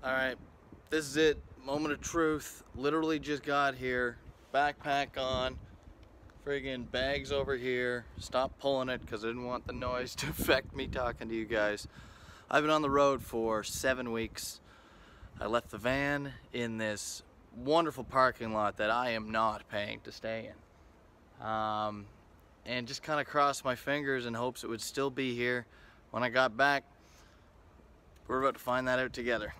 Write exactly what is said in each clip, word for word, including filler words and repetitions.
Alright, this is it. Moment of truth. Literally just got here. Backpack on. Friggin' bags over here. Stop pulling it because I didn't want the noise to affect me talking to you guys. I've been on the road for seven weeks. I left the van in this wonderful parking lot that I am not paying to stay in. Um, and just kind of crossed my fingers in hopes it would still be here when I got back. We're about to find that out together.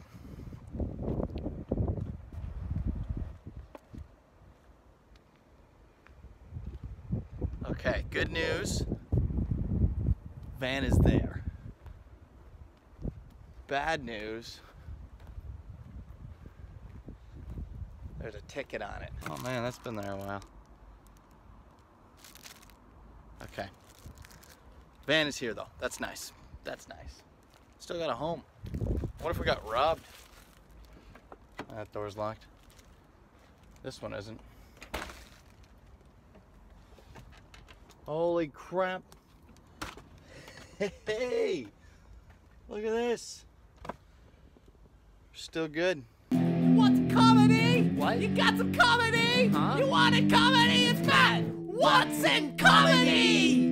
Okay, good news. Van is there. Bad news. There's a ticket on it. Oh man, that's been there a while. Okay. Van is here though. That's nice. That's nice. Still got a home. What if we got robbed? That door's locked. This one isn't. Holy crap. Hey! Look at this. Still good. You want some comedy? What? You got some comedy? Huh? You wanted comedy? It's Matt. What's in comedy?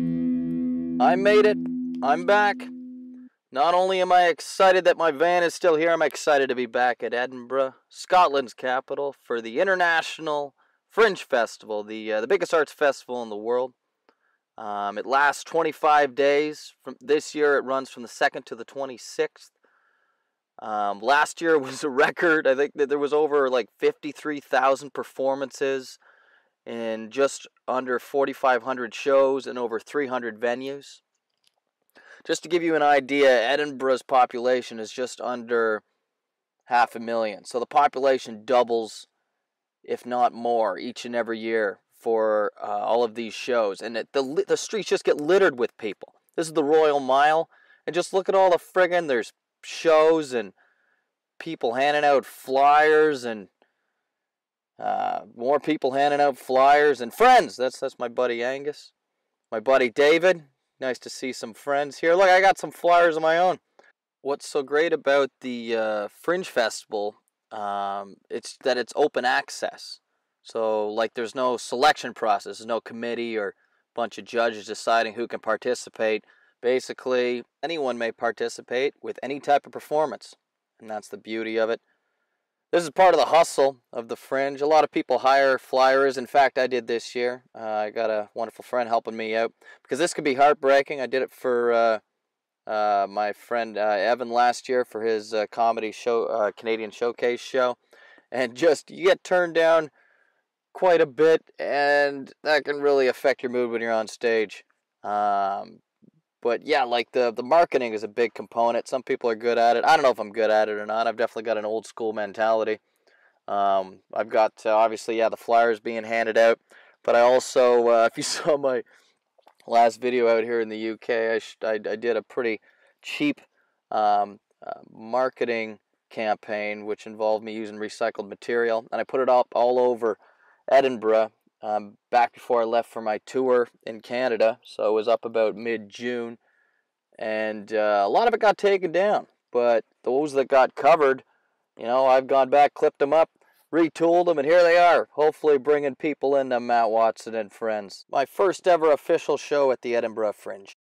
I made it. I'm back. Not only am I excited that my van is still here, I'm excited to be back at Edinburgh, Scotland's capital, for the International Fringe Festival, the uh, the biggest arts festival in the world. Um, it lasts twenty-five days. From this year, it runs from the second to the twenty-sixth. Um, last year was a record. I think that there was over like fifty-three thousand performances in just under forty-five hundred shows and over three hundred venues. Just to give you an idea, Edinburgh's population is just under half a million. So the population doubles, if not more, each and every year for uh, all of these shows. And it, the, the streets just get littered with people. This is the Royal Mile. And just look at all the friggin', there's shows and people handing out flyers and uh, more people handing out flyers and friends. That's, that's my buddy Angus. My buddy David. Nice to see some friends here. Look, I got some flyers of my own. What's so great about the uh, Fringe Festival, um, it's that it's open access. So, like, there's no selection process. There's no committee or bunch of judges deciding who can participate. Basically, anyone may participate with any type of performance. And that's the beauty of it. This is part of the hustle of the Fringe. A lot of people hire flyers. In fact, I did this year. Uh, I got a wonderful friend helping me out. Because this could be heartbreaking. I did it for uh, uh, my friend uh, Evan last year for his uh, comedy show, uh, Canadian Showcase show. And just, you get turned down quite a bit. And that can really affect your mood when you're on stage. Um, but yeah, like the, the marketing is a big component. Some people are good at it. I don't know if I'm good at it or not. I've definitely got an old school mentality. Um, I've got, uh, obviously, yeah, the flyers being handed out. But I also, uh, if you saw my last video out here in the U K, I, sh I, I did a pretty cheap um, uh, marketing campaign, which involved me using recycled material. And I put it up all over Edinburgh um, back before I left for my tour in Canada. So it was up about mid-June. And uh, a lot of it got taken down. But those that got covered, you know, I've gone back, clipped them up, retooled them, and here they are. Hopefully bringing people into Matt Watson and Friends. My first ever official show at the Edinburgh Fringe.